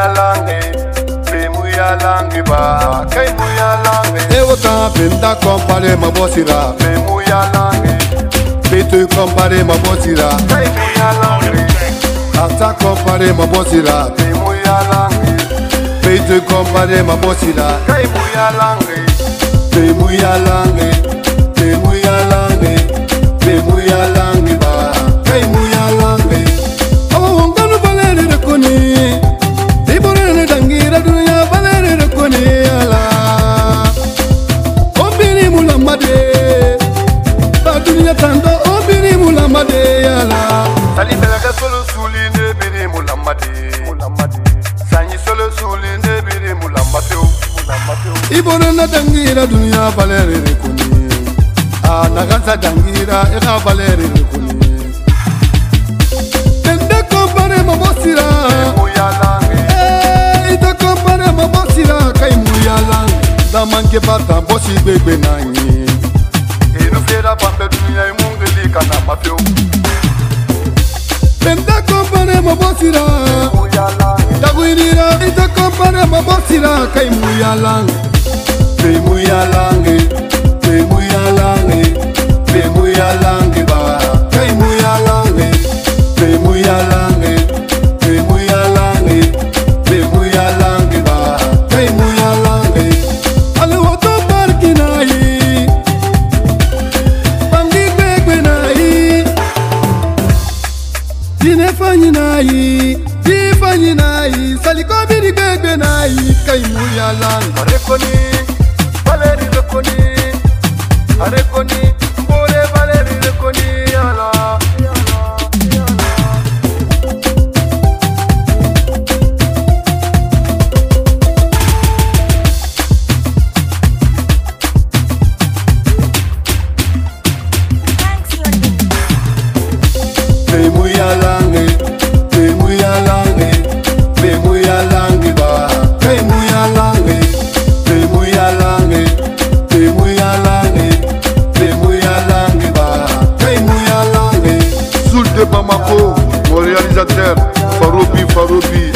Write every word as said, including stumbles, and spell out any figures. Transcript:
langue, be muya langue ba, kai muya langue. E wota benda compare ma bosira, be muya langue, be tu compare ma bosira, kai muya langue. Ata compare ma bosira, be muya langue, be tu compare ma bosira, kai muya langue, be muya langue, be muya langue, be muya langue ba, kai muya langue. Oh, ngano balere de koni, ibore ne dangira dunya balere de koni ala. Obini mulamade, ba dunya tando obini mulamade ala. Sali belaga solo suli ne biri mulamade, mulamade. Sanyi solo suli ne biri mulamade, mulamade. Ibore ne dangira dunya balere de koni, ah naganza dangira eka balere de koni. Ma bosira muya langue, eh ita compare ma bosira kai muya langue da manke pata bosi bebe nani e no fera pampe dunia e mungeli kana mafio. Benda compare ma bosira muya langue, da guinira ita compare ma bosira kai muya langue be muya langue be muya langue be muya langue ba kai muya langue be muya langue Fanyi nayi, di fanyi nayi, saliko biri bebe nayi, kai muya langue. Arekoni, Valeri rekoni, arekoni, mbore Valeri rekoni ala. Be muya langue, be muya langue, be muya langue ba, kai muya langue, be muya langue, be muya langue, be muya langue ba, kai muya langue. Soul de Bamako, mon réalisateur, Faroubi Faroubi.